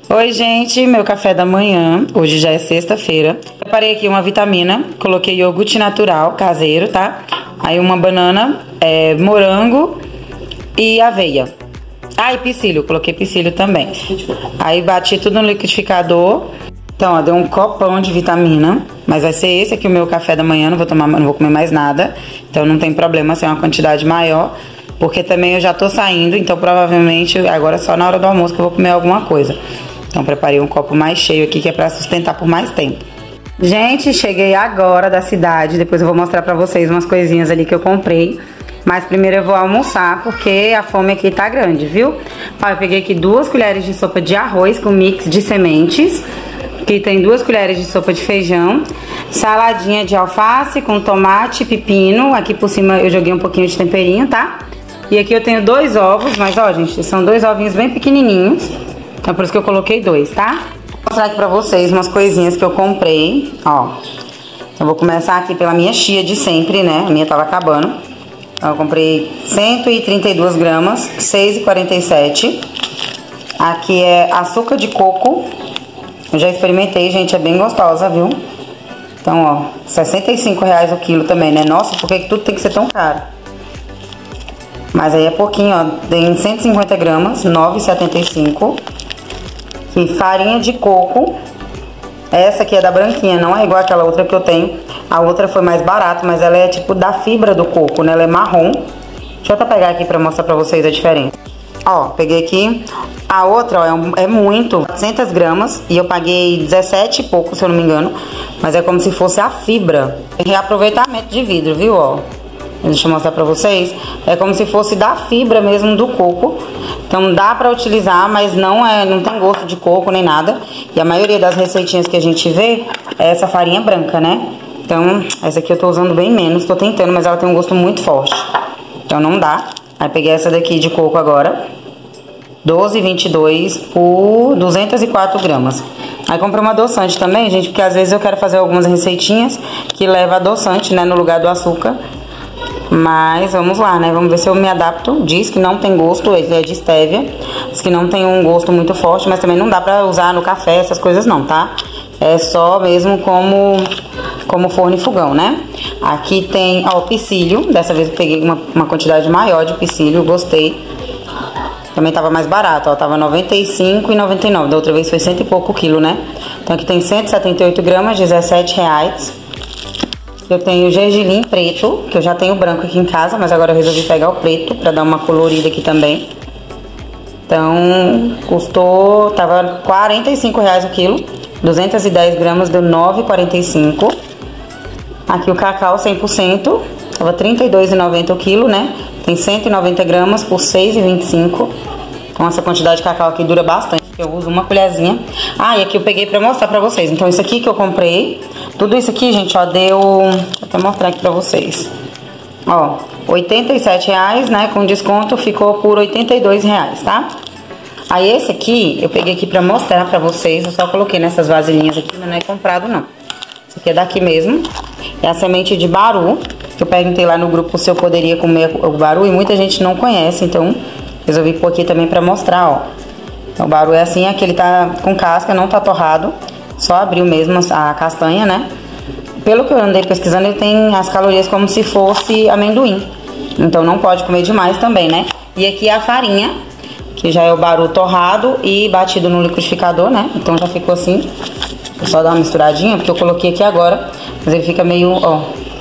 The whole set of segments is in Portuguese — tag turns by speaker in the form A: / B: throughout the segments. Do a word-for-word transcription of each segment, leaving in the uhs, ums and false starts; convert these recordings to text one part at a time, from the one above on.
A: Oi, gente, meu café da manhã. Hoje já é sexta-feira. Preparei aqui uma vitamina, coloquei iogurte natural, caseiro, tá? Aí uma banana, é, morango e aveia. Ah, e psyllium, coloquei psyllium também. Aí bati tudo no liquidificador. Então, ó, deu um copão de vitamina. Mas vai ser esse aqui o meu café da manhã, não vou tomar, não vou comer mais nada. Então não tem problema ser uma quantidade maior. Porque também eu já tô saindo, então provavelmente agora só na hora do almoço que eu vou comer alguma coisa. Então preparei um copo mais cheio aqui, que é pra sustentar por mais tempo. Gente, cheguei agora da cidade, depois eu vou mostrar pra vocês umas coisinhas ali que eu comprei. Mas primeiro eu vou almoçar, porque a fome aqui tá grande, viu? Ó, eu peguei aqui duas colheres de sopa de arroz com mix de sementes. Aqui tem duas colheres de sopa de feijão. Saladinha de alface com tomate e pepino. Aqui por cima eu joguei um pouquinho de temperinho, tá? E aqui eu tenho dois ovos, mas ó, gente, são dois ovinhos bem pequenininhos. Então por isso que eu coloquei dois, tá? Vou mostrar aqui pra vocês umas coisinhas que eu comprei, ó. Eu vou começar aqui pela minha chia de sempre, né? A minha tava acabando. Então eu comprei cento e trinta e duas gramas, seis reais e quarenta e sete centavos. Aqui é açúcar de coco. Eu já experimentei, gente, é bem gostosa, viu? Então, ó, sessenta e cinco reais o quilo também, né? Nossa, por que tudo tem que ser tão caro? Mas aí é pouquinho, ó. Tem cento e cinquenta gramas, nove reais e setenta e cinco centavos. E farinha de coco. Essa aqui é da branquinha, não é igual aquela outra que eu tenho. A outra foi mais barata, mas ela é tipo da fibra do coco, né? Ela é marrom. Deixa eu até pegar aqui pra mostrar pra vocês a diferença. Ó, peguei aqui. A outra, ó, é, um, é muito, quatrocentas gramas. E eu paguei dezessete e pouco, se eu não me engano. Mas é como se fosse a fibra. Reaproveitamento de vidro, viu, ó. Deixa eu mostrar pra vocês. É como se fosse da fibra mesmo do coco. Então dá pra utilizar, mas não, é, não tem gosto de coco nem nada. E a maioria das receitinhas que a gente vê é essa farinha branca, né? Então essa aqui eu tô usando bem menos, tô tentando, mas ela tem um gosto muito forte. Então não dá. Aí peguei essa daqui de coco agora. doze reais e vinte e dois centavos por duzentas e quatro gramas. Aí comprei uma adoçante também, gente, porque às vezes eu quero fazer algumas receitinhas que leva adoçante, né, no lugar do açúcar. Mas vamos lá, né? Vamos ver se eu me adapto. Diz que não tem gosto, ele é de stevia. Diz que não tem um gosto muito forte, mas também não dá pra usar no café, essas coisas não, tá? É só mesmo como, como forno e fogão, né? Aqui tem, ó, o psyllium. Dessa vez eu peguei uma, uma quantidade maior de psyllium, gostei. Também tava mais barato, ó, tava noventa e cinco reais e noventa e nove centavos. Da outra vez foi cento e pouco quilo, né? Então aqui tem cento e setenta e oito gramas, dezessete reais. Eu tenho gergelim preto, que eu já tenho branco aqui em casa, mas agora eu resolvi pegar o preto pra dar uma colorida aqui também. Então, custou, tava quarenta e cinco reais o quilo, duzentas e dez gramas deu nove reais e quarenta e cinco centavos. Aqui o cacau cem por cento, tava trinta e dois reais e noventa centavos o quilo, né? Tem cento e noventa gramas por seis reais e vinte e cinco centavos. Então essa quantidade de cacau aqui dura bastante. Eu uso uma colherzinha. Ah, e aqui eu peguei pra mostrar pra vocês. Então isso aqui que eu comprei, tudo isso aqui, gente, ó, deu... Vou até mostrar aqui pra vocês. Ó, oitenta e sete reais, né? Com desconto ficou por oitenta e dois reais, tá? Aí esse aqui, eu peguei aqui pra mostrar pra vocês. Eu só coloquei nessas vasilhinhas aqui, mas não é comprado, não. Esse aqui é daqui mesmo. É a semente de baru. Eu perguntei lá no grupo se eu poderia comer o baru e muita gente não conhece, então... resolvi pôr aqui também pra mostrar, ó. Então, o baru é assim, aqui ele tá com casca, não tá torrado. Só abriu mesmo a castanha, né? Pelo que eu andei pesquisando, ele tem as calorias como se fosse amendoim. Então não pode comer demais também, né? E aqui é a farinha, que já é o baru torrado e batido no liquidificador, né? Então já ficou assim. Vou só dar uma misturadinha, porque eu coloquei aqui agora. Mas ele fica meio, ó,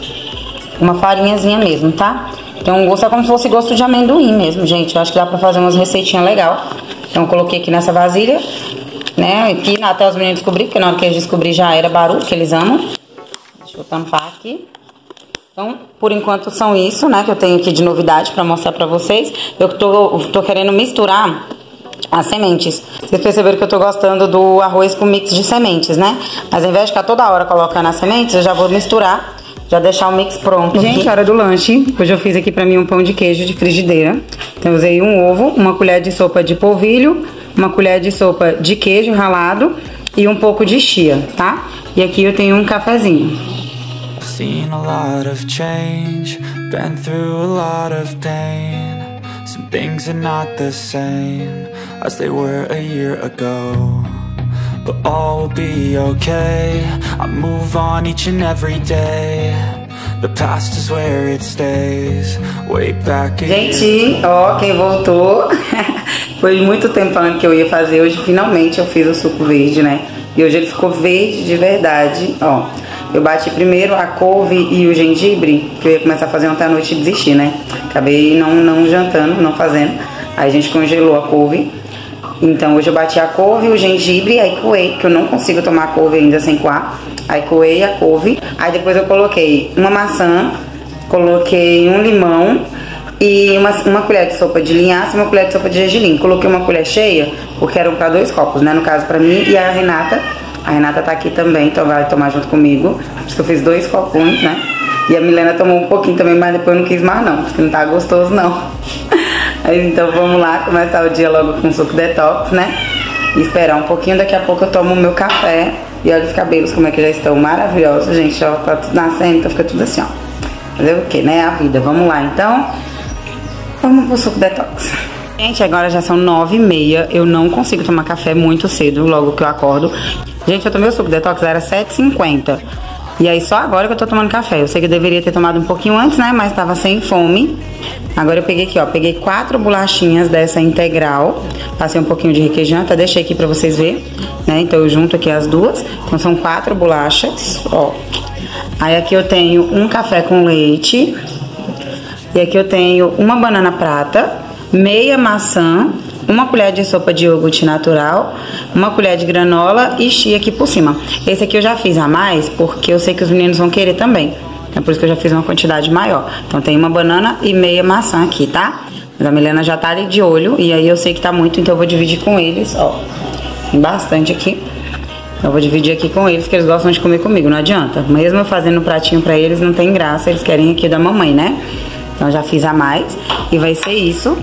A: uma farinhazinha mesmo, tá? Então o gosto é como se fosse gosto de amendoim mesmo, gente. Eu acho que dá pra fazer umas receitinhas legais. Então eu coloquei aqui nessa vasilha, né? Aqui até os meninos descobriram, porque na hora que eles descobriram já era baru, que eles amam. Deixa eu tampar aqui. Então, por enquanto são isso, né? Que eu tenho aqui de novidade pra mostrar pra vocês. Eu tô, tô querendo misturar as sementes. Vocês perceberam que eu tô gostando do arroz com mix de sementes, né? Mas ao invés de ficar toda hora colocando as sementes, eu já vou misturar. Já deixar o mix pronto. Gente, aqui. Hora do lanche. Hoje eu fiz aqui pra mim um pão de queijo de frigideira. Então eu usei um ovo, uma colher de sopa de polvilho, uma colher de sopa de queijo ralado e um pouco de chia, tá? E aqui eu tenho um cafezinho. Seen a lot of change, been through a lot of pain. Some things are not the same as they were a year ago.
B: but all will be okay. I move on each and every day. The past is where it stays. Way back in.
A: Gente, ó, quem voltou. Foi muito tempo falando que eu ia fazer. Hoje finalmente eu fiz o suco verde, né? E hoje ele ficou verde de verdade. Ó, eu bati primeiro a couve e o gengibre, que eu ia começar a fazer ontem à noite e desistir, né? Acabei não, não jantando, não fazendo. Aí a gente congelou a couve. Então hoje eu bati a couve, o gengibre, aí coei, porque eu não consigo tomar a couve ainda sem coar. Aí coei a couve, aí depois eu coloquei uma maçã, coloquei um limão e uma, uma colher de sopa de linhaça e uma colher de sopa de gergelim. Coloquei uma colher cheia, porque eram para dois copos, né? No caso para mim e a Renata. A Renata tá aqui também, então vai tomar junto comigo. Por isso que eu fiz dois copões, né? E a Milena tomou um pouquinho também, mas depois eu não quis mais não, porque não tá gostoso não. Aí, então vamos lá, começar o dia logo com suco detox, né? E esperar um pouquinho, daqui a pouco eu tomo o meu café. E olha os cabelos como é que já estão maravilhosos, gente, ó, tá tudo nascendo, então fica tudo assim, ó. Fazer o que, né? A vida. Vamos lá, então. Vamos pro suco detox. Gente, agora já são nove e meia, eu não consigo tomar café muito cedo, logo que eu acordo. Gente, eu tomei o suco detox, era sete e cinquenta. E aí só agora que eu tô tomando café. Eu sei que eu deveria ter tomado um pouquinho antes, né? Mas tava sem fome. Agora eu peguei aqui, ó. Peguei quatro bolachinhas dessa integral. Passei um pouquinho de requeijão, até deixei aqui pra vocês verem, né? Então eu junto aqui as duas. Então são quatro bolachas, ó. Aí aqui eu tenho um café com leite. E aqui eu tenho uma banana prata, meia maçã, uma colher de sopa de iogurte natural, uma colher de granola e chia aqui por cima. Esse aqui eu já fiz a mais, porque eu sei que os meninos vão querer também. É por isso que eu já fiz uma quantidade maior. Então tem uma banana e meia maçã aqui, tá? Mas a Milena já tá ali de olho, e aí eu sei que tá muito, então eu vou dividir com eles, ó. Tem bastante aqui. Eu vou dividir aqui com eles, que eles gostam de comer comigo, não adianta. Mesmo eu fazendo um pratinho pra eles, não tem graça, eles querem aqui da mamãe, né? Então eu já fiz a mais, e vai ser isso.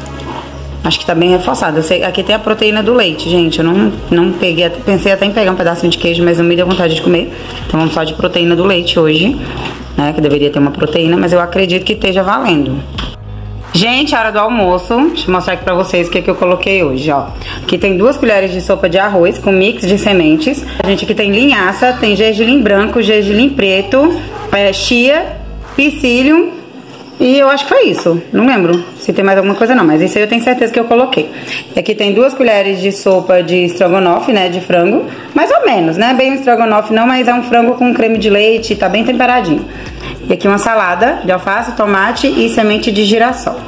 A: Acho que tá bem reforçado. Eu sei, aqui tem a proteína do leite, gente. Eu não, não peguei, pensei até em pegar um pedacinho de queijo, mas não me deu vontade de comer. Então vamos só de proteína do leite hoje, né? Que deveria ter uma proteína, mas eu acredito que esteja valendo. Gente, a hora do almoço. Deixa eu mostrar aqui pra vocês o que, que eu coloquei hoje, ó. Aqui tem duas colheres de sopa de arroz com mix de sementes. A gente aqui tem linhaça, tem gergelim branco, gergelim preto, é, chia, psyllium. E eu acho que foi isso, não lembro se tem mais alguma coisa não, mas isso aí eu tenho certeza que eu coloquei. E aqui tem duas colheres de sopa de estrogonofe, né, de frango, mais ou menos, né, bem um estrogonofe não, mas é um frango com creme de leite, tá bem temperadinho. E aqui uma salada de alface, tomate e semente de girassol.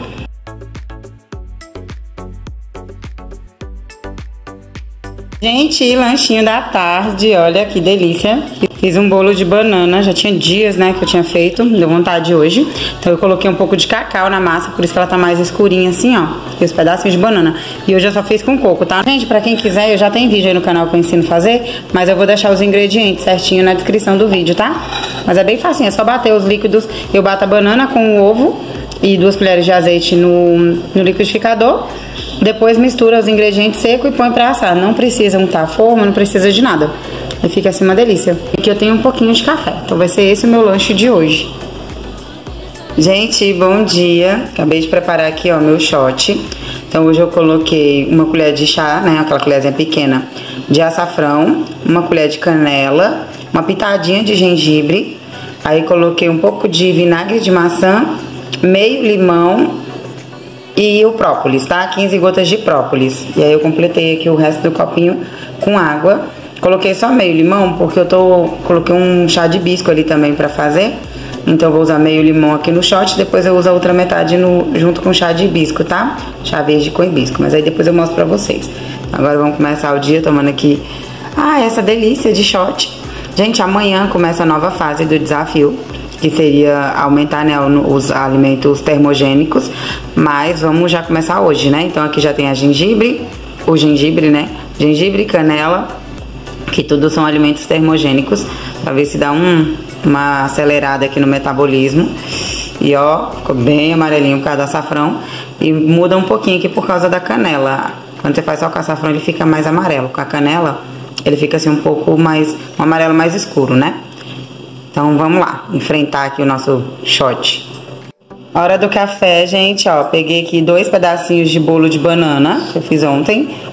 A: Gente, lanchinho da tarde, olha que delícia. Fiz um bolo de banana, já tinha dias, né, que eu tinha feito, deu vontade hoje. Então eu coloquei um pouco de cacau na massa, por isso que ela tá mais escurinha assim, ó. E os pedacinhos de banana. E hoje eu só fiz com coco, tá? Gente, pra quem quiser, eu já tenho vídeo aí no canal que eu ensino a fazer, mas eu vou deixar os ingredientes certinho na descrição do vídeo, tá? Mas é bem facinho, é só bater os líquidos. Eu bato a banana com o ovo e duas colheres de azeite no, no liquidificador. Depois mistura os ingredientes secos e põe pra assar. Não precisa untar a forma, não precisa de nada. E fica assim uma delícia. Aqui eu tenho um pouquinho de café. Então vai ser esse o meu lanche de hoje. Gente, bom dia. Acabei de preparar aqui, ó, meu shot. Então hoje eu coloquei uma colher de chá, né, aquela colherzinha pequena, de açafrão, uma colher de canela, uma pitadinha de gengibre. Aí coloquei um pouco de vinagre de maçã, meio limão e o própolis, tá? quinze gotas de própolis. E aí eu completei aqui o resto do copinho com água. Coloquei só meio limão, porque eu tô... Coloquei um chá de hibisco ali também pra fazer. Então eu vou usar meio limão aqui no shot, depois eu uso a outra metade no, junto com chá de hibisco, tá? Chá verde com hibisco, mas aí depois eu mostro pra vocês. Agora vamos começar o dia tomando aqui... Ah, essa delícia de shot. Gente, amanhã começa a nova fase do desafio, que seria aumentar, né, os alimentos termogênicos, mas vamos já começar hoje, né? Então aqui já tem a gengibre, o gengibre, né? Gengibre, canela, que tudo são alimentos termogênicos, pra ver se dá um, uma acelerada aqui no metabolismo. E ó, ficou bem amarelinho por causa do açafrão, e muda um pouquinho aqui por causa da canela. Quando você faz só com açafrão ele fica mais amarelo, com a canela ele fica assim um pouco mais, um amarelo mais escuro, né? Então vamos lá, enfrentar aqui o nosso shot. Hora do café, gente, ó, peguei aqui dois pedacinhos de bolo de banana, que eu fiz ontem,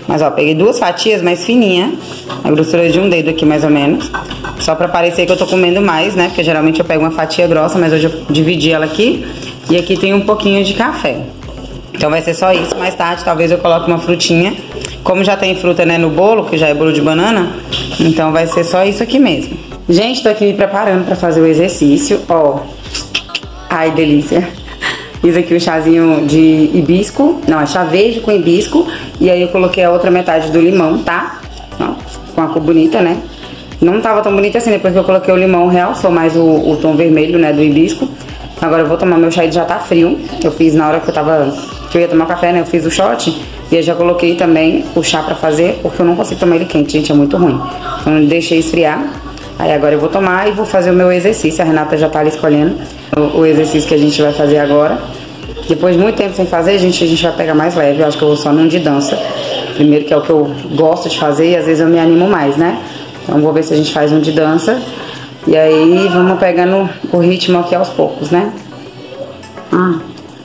A: Mas, ó, peguei duas fatias mais fininhas, a grossura de um dedo aqui, mais ou menos. Só pra parecer que eu tô comendo mais, né? Porque geralmente eu pego uma fatia grossa, mas hoje eu dividi ela aqui. E aqui tem um pouquinho de café. Então vai ser só isso. Mais tarde, talvez eu coloque uma frutinha. Como já tem fruta, né, no bolo, que já é bolo de banana, então vai ser só isso aqui mesmo. Gente, tô aqui me preparando pra fazer o exercício, ó. Ai, delícia. Fiz aqui um chazinho de hibisco, não, é chá verde com hibisco. E aí eu coloquei a outra metade do limão, tá? Ó, com a cor bonita, né? Não tava tão bonita assim, depois que eu coloquei o limão, realçou mais o, o tom vermelho, né, do hibisco. Agora eu vou tomar meu chá, ele já tá frio. Eu fiz na hora que eu tava, que eu ia tomar café, né, eu fiz o shot. E eu já coloquei também o chá pra fazer, porque eu não consigo tomar ele quente, gente, é muito ruim. Então eu deixei esfriar. Aí agora eu vou tomar e vou fazer o meu exercício. A Renata já tá ali escolhendo o, o exercício que a gente vai fazer agora. Depois de muito tempo sem fazer, gente, a gente vai pegar mais leve. Eu acho que eu vou só num de dança. Primeiro, que é o que eu gosto de fazer e às vezes eu me animo mais, né? Então vou ver se a gente faz um de dança. E aí vamos pegando o ritmo aqui aos poucos, né? Hum.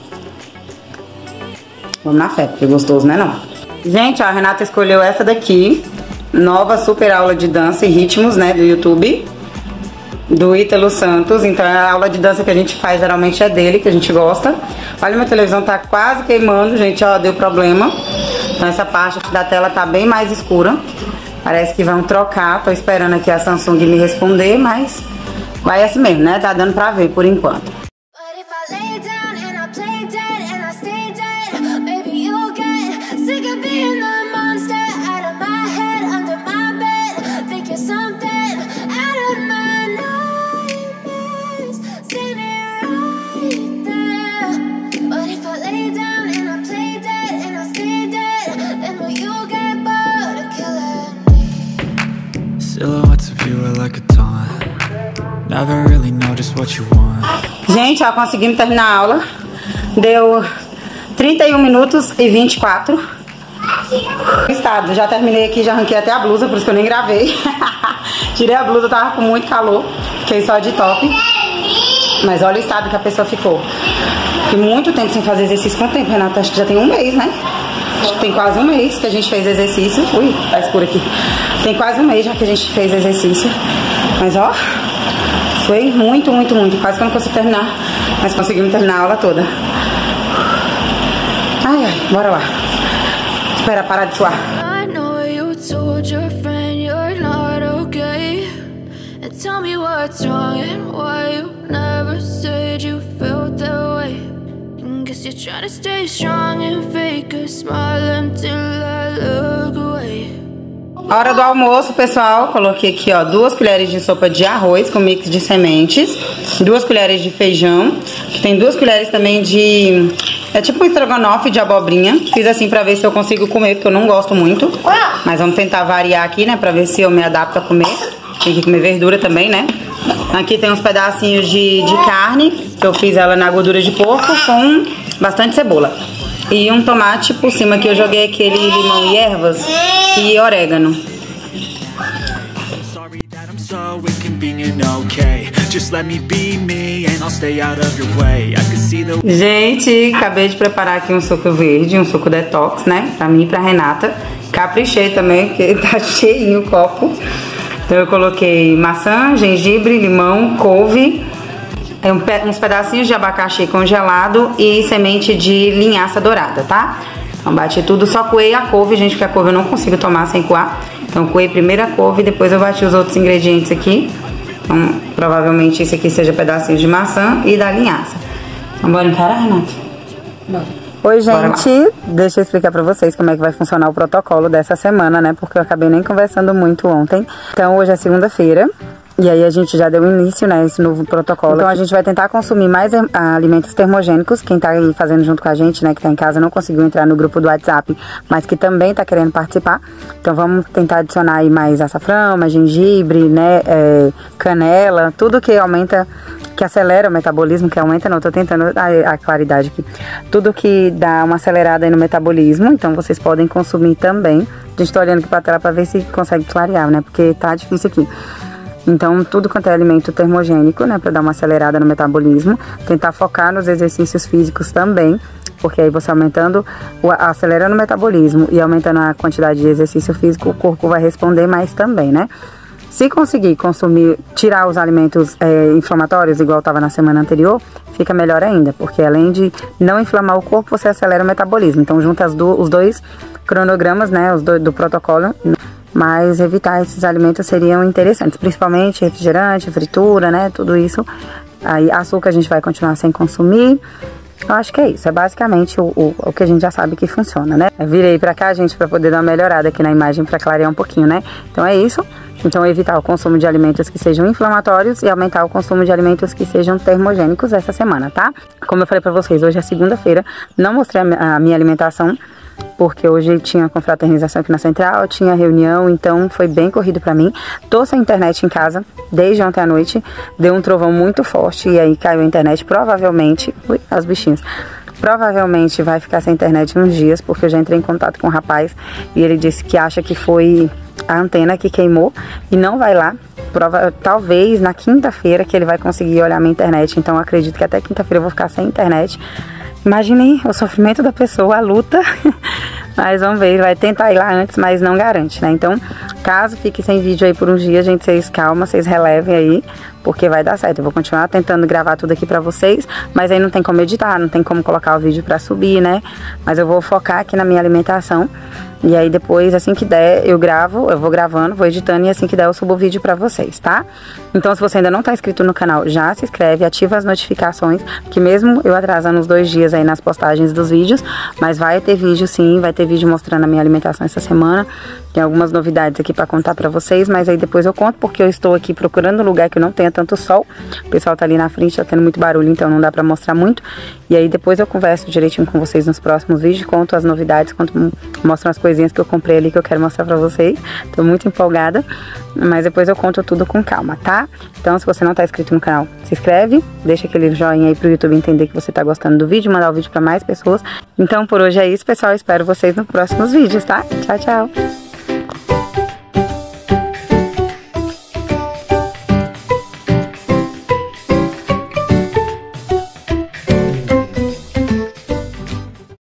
A: Vamos na fé, porque gostoso, né não? Gente, ó, a Renata escolheu essa daqui. Nova super aula de dança e ritmos, né, do YouTube. Do Ítalo Santos. Então a aula de dança que a gente faz geralmente é dele, que a gente gosta. Olha, minha televisão tá quase queimando, gente, ó, deu problema. Então essa parte aqui da tela tá bem mais escura. Parece que vão trocar. Tô esperando aqui a Samsung me responder, mas vai assim mesmo, né? Tá dando pra ver por enquanto. Gente, ó, conseguimos terminar a aula. Deu trinta e um minutos e vinte e quatro. Estado, já terminei aqui, já arranquei até a blusa, por isso que eu nem gravei. Tirei a blusa, tava com muito calor. Fiquei só de top. Mas olha o estado que a pessoa ficou. Fiquei muito tempo sem fazer exercício. Quanto tempo, Renata? Acho que já tem um mês, né? Acho que tem quase um mês que a gente fez exercício. Ui, tá escuro aqui. Tem quase um mês já que a gente fez exercício. Mas ó, foi muito, muito, muito. Quase que eu não consigo terminar. Mas conseguimos terminar a aula toda. Ai, ai, bora lá. Espera parar de suar.
C: I know you told your friend you're not okay. And tell me what's wrong and why you never said you felt that way. And guess you're trying to stay strong and fake a smile until I look away.
A: Hora do almoço, pessoal. Coloquei aqui, ó, duas colheres de sopa de arroz com mix de sementes, duas colheres de feijão, tem duas colheres também de... é tipo um estrogonofe de abobrinha. Fiz assim pra ver se eu consigo comer, porque eu não gosto muito. Mas vamos tentar variar aqui, né, pra ver se eu me adapto a comer. Tem que comer verdura também, né? Aqui tem uns pedacinhos de, de carne, que eu fiz ela na gordura de porco com bastante cebola. E um tomate por cima, que eu joguei aquele limão e ervas e orégano. Gente, acabei de preparar aqui um suco verde, um suco detox, né? Pra mim e pra Renata. Caprichei também, porque tá cheinho o copo. Então eu coloquei maçã, gengibre, limão, couve, uns pedacinhos de abacaxi congelado e semente de linhaça dourada, tá? Então bati tudo, só coei a couve, gente, porque a couve eu não consigo tomar sem coar. Então coei primeiro a couve, depois eu bati os outros ingredientes aqui. Então provavelmente esse aqui seja pedacinhos de maçã e da linhaça. Então bora encarar, Renata? Bora. Oi, gente, deixa eu explicar pra vocês como é que vai funcionar o protocolo dessa semana, né? Porque eu acabei nem conversando muito ontem. Então hoje é segunda-feira. E aí a gente já deu início, né, esse novo protocolo. Então a gente vai tentar consumir mais alimentos termogênicos. Quem tá aí fazendo junto com a gente, né, que tá em casa, não conseguiu entrar no grupo do WhatsApp, mas que também tá querendo participar. Então vamos tentar adicionar aí mais açafrão, mais gengibre, né, é, canela, tudo que aumenta, que acelera o metabolismo, que aumenta, não, tô tentando a, a claridade aqui. Tudo que dá uma acelerada aí no metabolismo, então vocês podem consumir também. A gente tá olhando aqui pra tela pra ver se consegue clarear, né, porque tá difícil aqui. Então, tudo quanto é alimento termogênico, né, para dar uma acelerada no metabolismo. Tentar focar nos exercícios físicos também. porque aí você aumentando, acelerando o metabolismo e aumentando a quantidade de exercício físico, o corpo vai responder mais também, né? Se conseguir consumir, tirar os alimentos é, inflamatórios, igual estava na semana anterior, fica melhor ainda, porque além de não inflamar o corpo, você acelera o metabolismo. Então junta as do, os dois cronogramas, né, os dois do protocolo, mas evitar esses alimentos seriam interessantes, principalmente refrigerante, fritura, né, tudo isso. Aí açúcar a gente vai continuar sem consumir. Eu acho que é isso, é basicamente o, o, o que a gente já sabe que funciona, né? Eu virei pra cá, gente, pra poder dar uma melhorada aqui na imagem, pra clarear um pouquinho, né? Então é isso. Então evitar o consumo de alimentos que sejam inflamatórios e aumentar o consumo de alimentos que sejam termogênicos essa semana, tá? Como eu falei pra vocês, hoje é segunda-feira, não mostrei a minha alimentação, porque hoje tinha confraternização aqui na Central, tinha reunião, então foi bem corrido pra mim. Tô sem internet em casa desde ontem à noite, deu um trovão muito forte e aí caiu a internet, provavelmente, ui, as bichinhas, provavelmente vai ficar sem internet uns dias, porque eu já entrei em contato com o rapaz e ele disse que acha que foi a antena que queimou e não vai lá. Prova, talvez na quinta-feira que ele vai conseguir olhar minha internet, então eu acredito que até quinta-feira eu vou ficar sem internet. Imaginem o sofrimento da pessoa, a luta, mas vamos ver, ele vai tentar ir lá antes, mas não garante, né? Então, caso fique sem vídeo aí por uns dias, gente, vocês calma, vocês relevem aí, porque vai dar certo. Eu vou continuar tentando gravar tudo aqui pra vocês, mas aí não tem como editar, não tem como colocar o vídeo pra subir, né? Mas eu vou focar aqui na minha alimentação. E aí depois, assim que der, eu gravo, eu vou gravando, vou editando e assim que der eu subo o vídeo pra vocês, tá? Então se você ainda não tá inscrito no canal, já se inscreve, ativa as notificações, que mesmo eu atrasando uns dois dias aí nas postagens dos vídeos, mas vai ter vídeo sim, vai ter vídeo mostrando a minha alimentação essa semana. Tem algumas novidades aqui pra contar pra vocês, mas aí depois eu conto, porque eu estou aqui procurando um lugar que não tenha tanto sol. O pessoal tá ali na frente, tá tendo muito barulho, então não dá pra mostrar muito. E aí depois eu converso direitinho com vocês nos próximos vídeos, conto as novidades, conto, mostro as coisinhas que eu comprei ali que eu quero mostrar pra vocês. Tô muito empolgada, mas depois eu conto tudo com calma, tá? Então se você não tá inscrito no canal, se inscreve, deixa aquele joinha aí pro YouTube entender que você tá gostando do vídeo, mandar o vídeo pra mais pessoas. Então por hoje é isso, pessoal, espero vocês nos próximos vídeos, tá? Tchau, tchau!